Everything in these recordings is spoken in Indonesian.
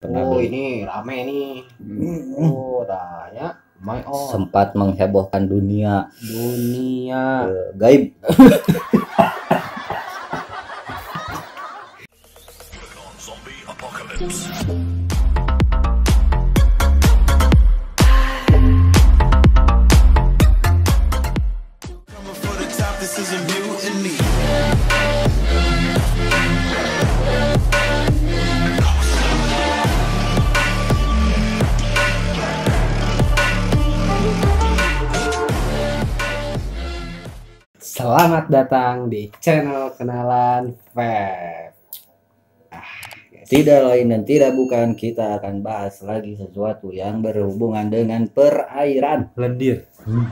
Pernah Oh, beli. ini rame nih. Oh, tanya My Odd Sempat menghebohkan dunia dunia. gaib. Coming for the top, this is a mutiny. Selamat datang di channel Kenalan Vape. Tidak lain dan tidak bukan, kita akan bahas lagi sesuatu yang berhubungan dengan perairan. Lendir.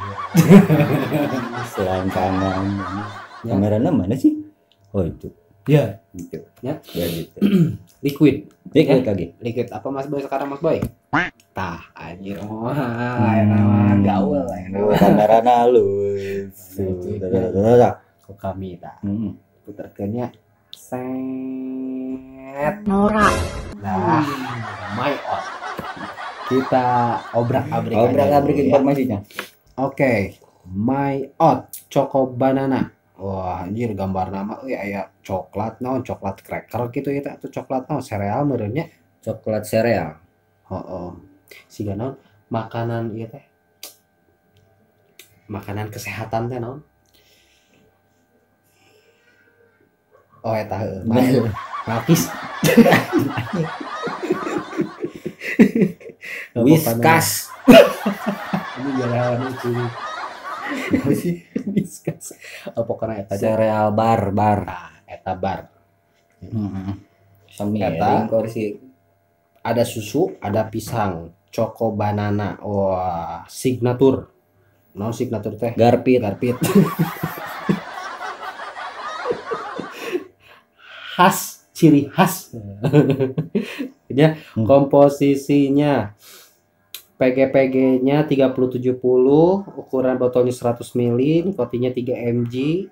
Selangkangan. Ya. Kameranya mana sih? Oh itu. Ya, Gitu. Ya. Ya gitu. liquid. Liquid lagi. Liquid apa Mas Boy sekarang Mas Boy? Tah, anjir. Wah, nama gaul Oh, kameranya halus. Kok kami tah. Hmm. Puterkeunnya set. Norak. Nah, My Odd. Kita obrak-abrik aja Obrak-abrik dulu ya. informasinya. Oke, My Odd Choco Banana. Wah, anjir gambar nama aya coklat naon, coklat cracker gitu ya tuh coklat naon sereal meureunnya. Coklat sereal. Heeh. Siga naon makanan ieu teh. Makanan kesehatan teh naon? Oh eta heuh. Malkis. Whiskas. Ini garawan itu. Apa sih? Whiskas. Apa karena eta aja? Sereal bar. Nah, eta bar. Samiring kursi. Ada susu, ada pisang, Choco Banana. Wah, signature. No signature teh. Garpit. Khas, ciri khas. Ya, komposisinya PG-PG-nya 3070, ukuran botolnya 100 ml, nikotinnya 3 mg.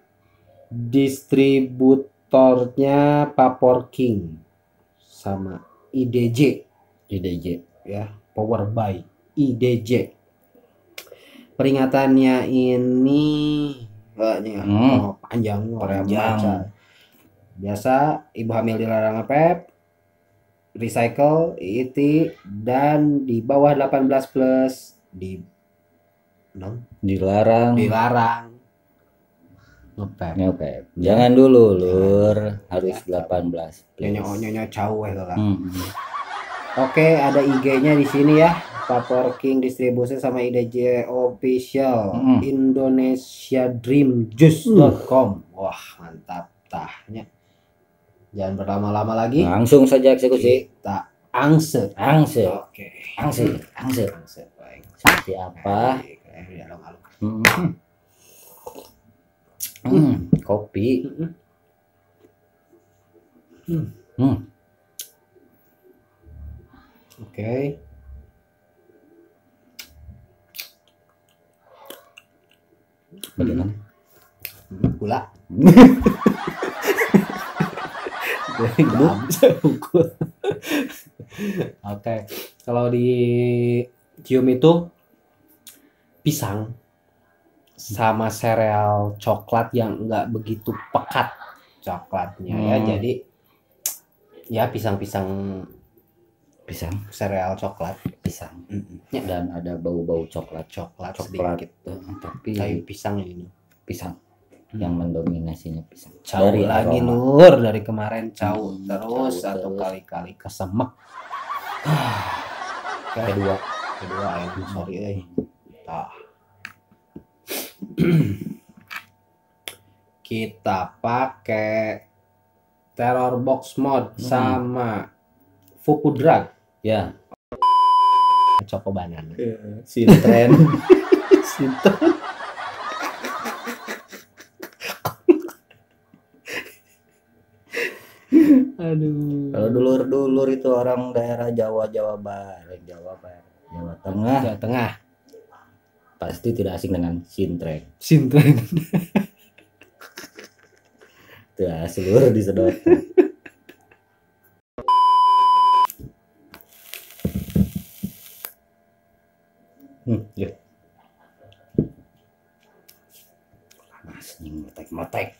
Distributornya Vapor King sama IDJ ya, Power by IDJ. Peringatannya ini panjang. Biasa ibu hamil dilarang ngepep, recycle, IIT, dan di bawah 18 plus Dilarang. ngepep. Jangan dulu lur, harus 18 plus. Nyonya cau lah. Hmm. Oke, ada IG-nya di sini ya. Vapor King distribusi sama IDJ official. indonesiadreamjuice.com. Wah, mantap tahnya. Jangan berlama-lama lagi. Langsung saja eksekusi. Kita angse. Oke. Angse. Baik. Seperti apa? Di alung-alung. Kopi. Oke. Bagaimana? Gula. Oke, kalau di cium itu pisang sama sereal coklat yang enggak begitu pekat coklatnya ya, jadi ya pisang sereal coklat Pisang. ya, Dan ada bau-bau coklat sedikit, tapi kayu pisang ini. pisang yang mendominasinya pisang. Cau Dari lagi aroma. lur, dari kemarin cau terus Cau satu terus. kali kesemek. Kedua. Sorry euy. Tah. Kita pakai terror box mode sama Fuku Drag Ya. Choco Banana. Sintren. Aduh. Kalau dulur-dulur itu orang daerah Jawa Barat, Jawa Tengah, Jawa Tengah. pasti tidak asing dengan sintren. Sintren. Itu seluruh disedot. Ya. Panas nih, meletek.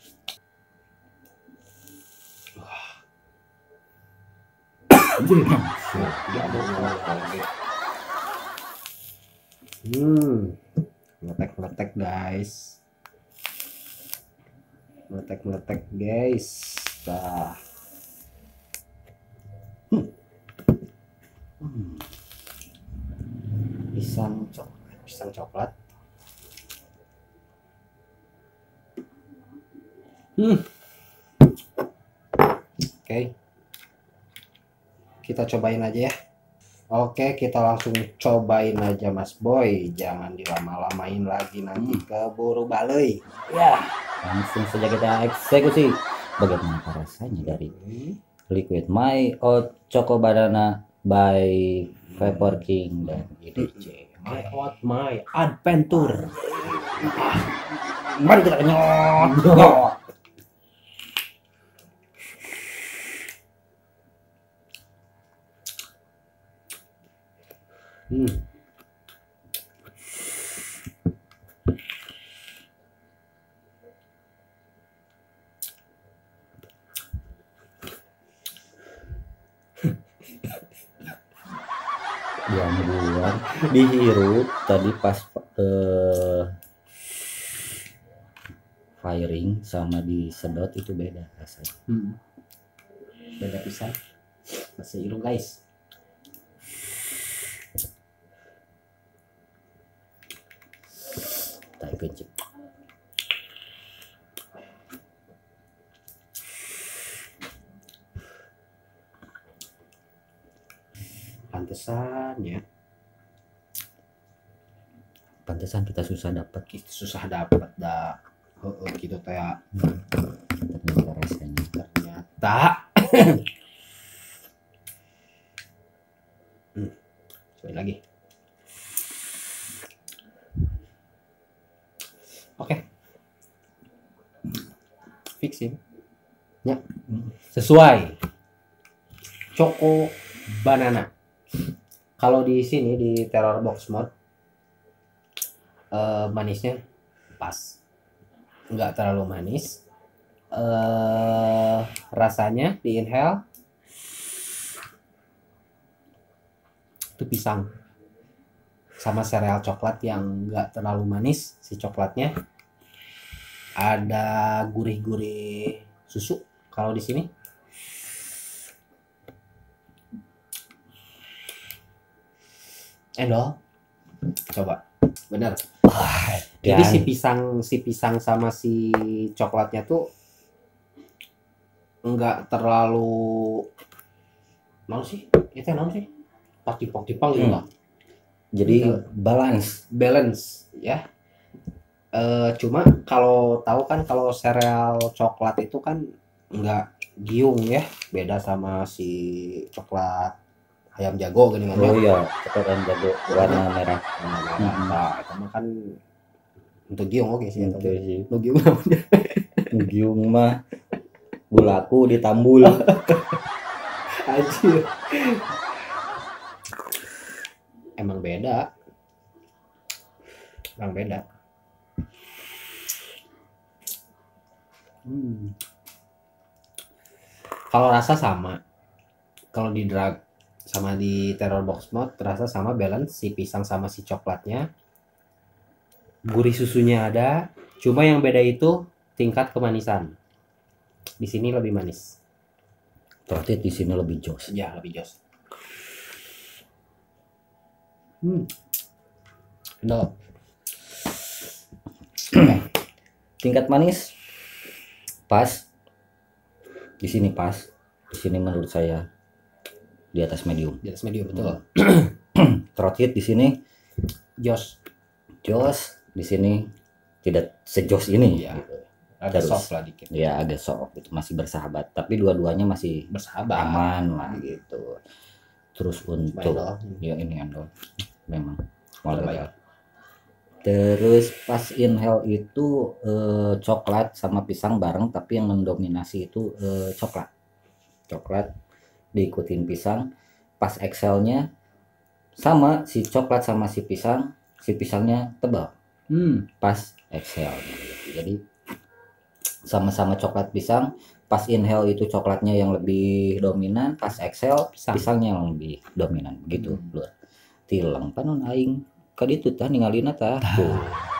Meletek guys. Meletek guys. Dah. Pisang coklat. Oke. Kita cobain aja ya. Oke, kita langsung cobain aja Mas Boy. Jangan dilama-lamain lagi, nanti keburu baloi. Ya, langsung saja kita eksekusi. Bagaimana rasanya dari Liquid My Oat Choco Banana by Vapor King dan IDC. My Oat My Adventure. Mari kita nyot. Yang buat dihirup tadi pas firing sama disedot itu beda rasanya. Beda pisan. Masih irung guys. Tai kencing. Pantesan ya. Pantesan kita susah dapat Susah dapat dah. Gitu teh ya. ternyata rasanya. Ternyata. Coba lagi. Oke. Fixin. Ya. Sesuai. Choco Banana. Kalau di sini di Terror Box Mode manisnya pas. Nggak terlalu manis. Rasanya di inhale itu pisang sama sereal coklat yang nggak terlalu manis. Si coklatnya ada gurih-gurih susu kalau di sini. Endol, coba bener. Jadi si pisang sama si coklatnya tuh nggak terlalu mau sih, itu naon sih? Pas dipong-dipong gitu lah. Jadi balance ya. Cuma kalau tahu kan kalau sereal coklat itu kan nggak giung ya, beda sama si coklat ayam jago gini kan. Oh iya, coklat ayam jago warna merah. Nah, itu mah kan untuk giung oke sih. Itu sih. Lu giung namanya. Giung mah bulaku ditambul. Anjir. Emang beda. Kalau rasa sama. Kalau di drag sama di Terror Box Mode rasa sama, balance si pisang sama si coklatnya. Gurih susunya ada, cuma yang beda itu tingkat kemanisan. Di sini lebih manis. Berarti di sini lebih jos. Ya, lebih jos. No. Tingkat manis pas. Di sini pas. Di sini menurut saya di atas medium. Di atas medium betul. Throat hit di sini Jos. di sini tidak sejos ini. Ya. Agak Terus, soft lah dikit. Ya agak soft itu masih bersahabat, tapi dua-duanya masih Bersahabat. aman lah gitu. Terus untuk Endol. ya ini endol memang Boleh. model. Terus pas inhale itu coklat sama pisang bareng, tapi yang mendominasi itu coklat diikutin pisang. Pas exhale-nya sama si coklat sama si pisang, si pisangnya tebal pas exhale. Jadi sama-sama coklat pisang, pas inhale itu coklatnya yang lebih dominan, pas exhale pisangnya yang lebih dominan begitu. Lur tilang panon aing ka ditu tah ningalina tah tuh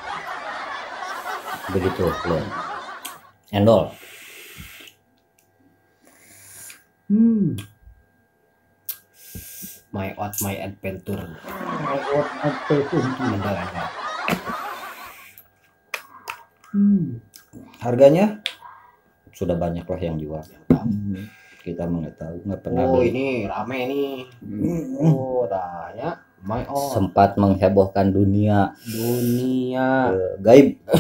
begitu. Lur endol My Out My Adventure. harganya sudah banyak lah yang jual. Kita nggak tahu, nggak pernah Oh beli. ini rame nih. Oh tanya My Out Sempat menghebohkan dunia gaib.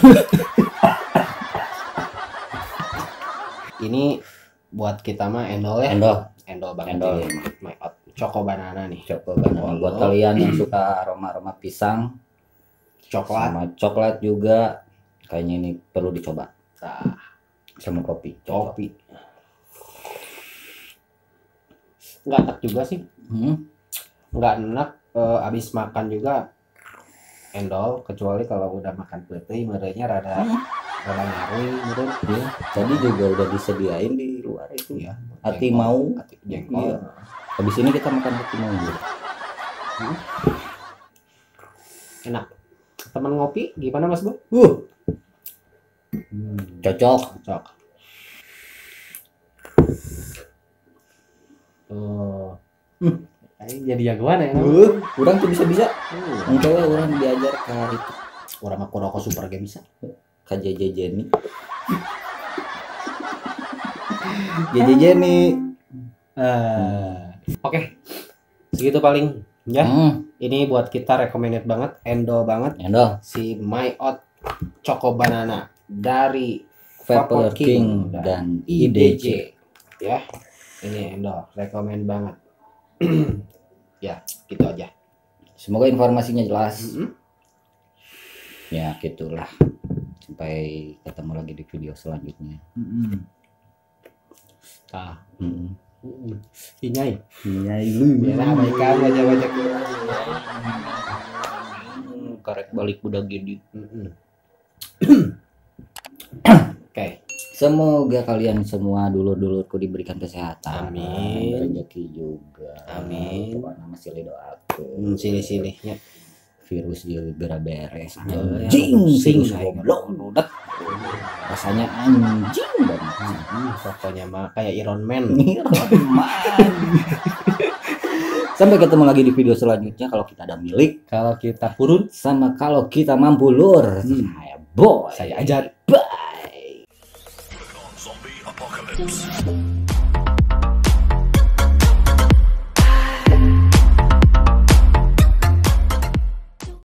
Ini buat kita mah endol ya. Endol Banget Endol. ini. My Out Choco Banana nih. Choco banana. Buat kalian yang suka aroma-aroma pisang Coklat. sama coklat juga, kayaknya ini perlu dicoba. Nah, Sama kopi. kopi. Nggak enak juga sih. Nggak enak. Abis makan juga endol, kecuali kalau udah makan putih merenya rada nyarui meren. Ya, tadi juga udah disediain di luar itu. Ya, Hati mau. hati jengkol. Iya. Habis ini kita makan hati mau. Enak. Teman ngopi gimana Mas Bro? Cocok. Cocok. Jadi jagoan ya. Kurang tuh bisa-bisa. Engkau orang diajar ke itu Orang aku rokok super game bisa. KJJ Jenny. JJ Jenny. Oke. Segitu paling ya. Hmm, Ini buat kita recommended banget, endol banget Endol si My Out Choco Banana dari Vapor King dan IDJ. Ya. Ini endol, recommend banget. Ya, gitu aja. Semoga informasinya jelas. Mm-mm. Ya, gitulah. Sampai ketemu lagi di video selanjutnya. Tah. Mm-mm. Inyai. Iya, ilu. Ya, abaikan baca-baca. Karek balik budak gede. Oke. Semoga kalian semua dulur-dulurku diberikan kesehatan. Amin. Rezeki juga. Amin. Pokoknya masih doaku. Sini-sini ya. Virus juga beres. Anjing, Anjing, virus aing. goblok. Rasanya anjing banget. Pokoknya mah kayak Iron Man. Sampai ketemu lagi di video selanjutnya kalau kita ada milik, Kalau kita purun, sama kalau kita mampu lur. Saya boy. saya ajar. Bye. Zombie apocalypse.